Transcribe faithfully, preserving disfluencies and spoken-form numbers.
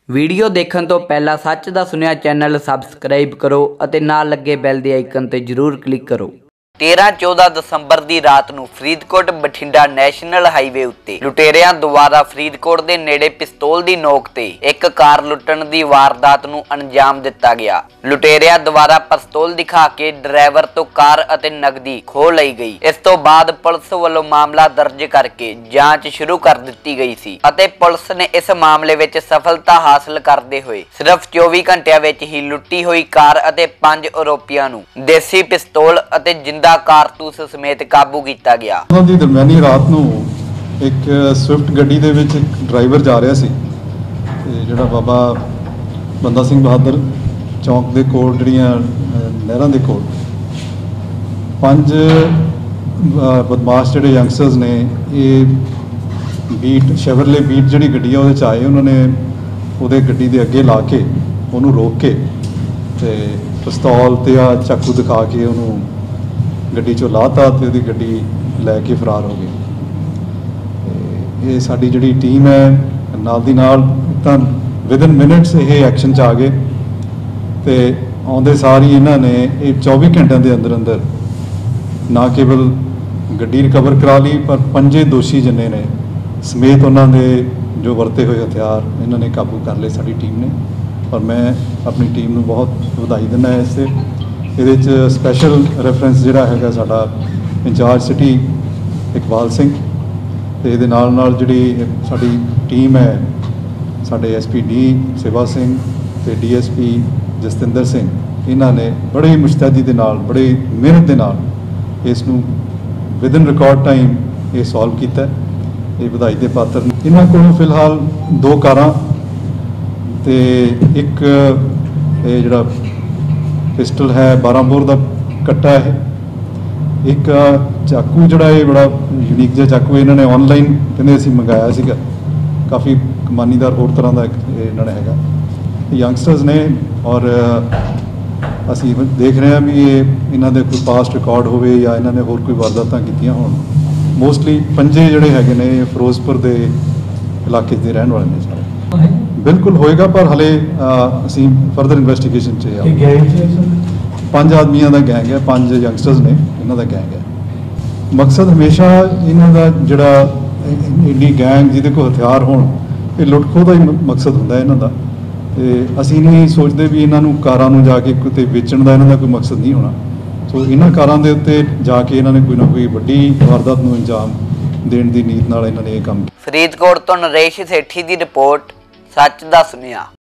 Video देखने तो पहला सच दा सुनिया चैनल सबसक्राइब करो ਅਤੇ ਨਾਲ ਲੱਗੇ ਬੈਲ ਦੇ ਆਈਕਨ ਤੇ ਜ਼ਰੂਰ ਕਲਿੱਕ ਕਰੋ। तेरह चौदह ਦਸੰਬਰ ਦੀ ਰਾਤ ਨੂੰ ਫਰੀਦਕੋਟ ਬਠਿੰਡਾ ਨੈਸ਼ਨਲ ਹਾਈਵੇ ਉੱਤੇ ਲੁਟੇਰਿਆਂ ਦੁਆਰਾ ਫਰੀਦਕੋਟ ਦੇ ਨੇੜੇ ਪਿਸਤੌਲ ਦੀ ਨੋਕ ਤੇ ਇੱਕ ਕਾਰ ਲੁੱਟਣ ਦੀ ਵਾਰਦਾਤ ਨੂੰ ਅੰਜਾਮ ਦਿੱਤਾ ਗਿਆ। ਲੁਟੇਰਿਆਂ ਦੁਆਰਾ ਪਿਸਤੌਲ ਦਿਖਾ ਕੇ ਡਰਾਈਵਰ ਤੋਂ ਕਾਰ ਅਤੇ ਨਕਦੀ ਖੋਹ ਲਈ ਗਈ। ਇਸ ਤੋਂ ਬਾਅਦ ਪੁਲਿਸ ਵੱਲੋਂ ਮਾਮਲਾ ਦਰਜ ਕਰਕੇ ਜਾਂਚ ਸ਼ੁਰੂ ਕਰ ਦਿੱਤੀ ਗਈ ਸੀ ਅਤੇ ਪੁਲਿਸ ਨੇ ਇਸ ਮਾਮਲੇ ਵਿੱਚ ਸਫਲਤਾ ਹਾਸਲ ਕਰਦੇ ਹੋਏ ਸਿਰਫ ਚੌਵੀ ਘੰਟਿਆਂ ਵਿੱਚ ਹੀ ਲੁੱਟੀ ਹੋਈ ਕਾਰ ਅਤੇ ਪੰਜ ਆਰੋਪੀਆਂ ਨੂੰ ਦੇਸੀ ਪਿਸਤੌਲ ਅਤੇ ਜਿੰਦਾ कारतूस समेत काबू किया गया। दरम्यानी रात नूं एक स्विफ्ट गड्डी दे विच एक ड्राइवर जा रहा सी ते जिहड़ा बाबा बंदा सिंह बहादुर चौक दे कोल जिहड़ियां नहरां दे कोल पंज बदमाश जिहड़े यंगस्टर्स ने ये बीट शेवरले बीट जिहड़ी गड्डी है उहदे च आए। उन्होंने उहदे गड्डी दे अगे ला के उहनूं रोक के ते पिस्तौल ते आ चाकू दिखा के उहनूं गड्डी चो लाता तो उसकी गड्डी लैके फरार हो गई। ये साडी जिहड़ी टीम है नाल दी नाल तां विदिन मिनट्स ये एक्शन च आ गए तो आउंदे सार ही इन्हां ने ये चौबी घंटिਆਂ ਦੇ अंदर अंदर ना केवल गड्डी रिकवर करा ली पर पंजे दोषी जिन्ने ने समेत उन्होंने जो वरते हुए हथियार इन्होंने काबू कर लए साडी टीम ने। और मैं अपनी टीम को बहुत बधाई दिंदा है। इससे ਇਹਦੇ 'ਚ स्पैशल ਰੈਫਰੈਂਸ ਜਿਹੜਾ ਹੈਗਾ ਸਾਡਾ ਇੰਚਾਰਜ ਸਿਟੀ ਇਕਬਾਲ ਸਿੰਘ ਤੇ ਇਹਦੇ ਨਾਲ ਨਾਲ ਜਿਹੜੀ ਸਾਡੀ ਟੀਮ ਹੈ ਸਾਡੇ ਐਸਪੀ ਡੀ ਸੇਵਾ ਸਿੰਘ ਤੇ ਡੀਐਸਪੀ ਜਸਤਿੰਦਰ ਸਿੰਘ ਇਹਨਾਂ ਨੇ ਬੜੀ ਮੁਸ਼ਤੈਦੀ ਦੇ ਨਾਲ ਬੜੀ ਮਿਹਨਤ ਦੇ ਨਾਲ ਇਸ ਨੂੰ ਵਿਦਨ ਰਿਕਾਰਡ ਟਾਈਮ ਇਹ ਸੋਲਵ ਕੀਤਾ। ਇਹ ਵਧਾਈ ਦੇ ਪਾਤਰ ਨੇ। ਇਹਨਾਂ ਕੋਲੋਂ ਫਿਲਹਾਲ ਦੋ ਕਾਰਾਂ ਤੇ ਇੱਕ ਇਹ ਜਿਹੜਾ पिस्टल है बारह बोर का कट्टा है। एक चाकू जोड़ा है बड़ा यूनीक जहा चाकू इन्होंने ऑनलाइन कहते असी मंगाया सीगा काफ़ी कमानीदार होर तरह का इन्होंने है यंगस्टर्स ने। और असी देख रहे हैं भी ये इन्हों के कोई पास्ट रिकॉर्ड हो या इन्होंने होर कोई वारदात कीतियां होण। मोस्टली पंजे जोड़े है फिरोजपुर के इलाके के रहने वाले ने सारे। बिल्कुल होएगा पर हले असी फर्दर इन्वेस्टिगेशन च पांच आदमियों का गैंग है पांच यंगस्टर्स ने इन्हों का गैंग है। मकसद हमेशा इन्हों का जोड़ा इन्नी गैंग जिहदे कोल हथियार होण ये लुट खोह का ही मकसद हुंदा इन्हों का। ते असी नहीं सोचते भी इन्हों कारां नूं जाके किते वेचण का इन्हों का कोई मकसद नहीं होना। सो इन्हां कारां दे उत्ते जाके इन्होंने कोई ना कोई वड्डी वारदात नूं अंजाम देण दी नीयत नाल इन्होंने ये काम। फरीदकोट तो नरेश सेठी की रिपोर्ट सच दा सुनिया।